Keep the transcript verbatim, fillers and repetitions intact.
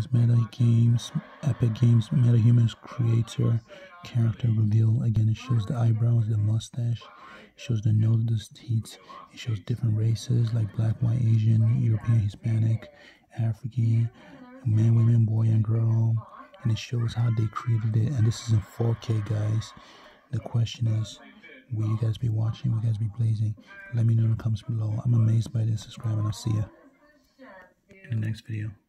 guys, Meta Games, Epic Games, Metahuman's creator character reveal. Again, it shows the eyebrows, the mustache, it shows the nose, the teeth, it shows different races like black, white, Asian, European, Hispanic, African, man, women, boy, and girl. And it shows how they created it. And this is in four K, guys. The question is, will you guys be watching? Will you guys be blazing? Let me know in the comments below. I'm amazed by this. Subscribe, and I'll see you in the next video.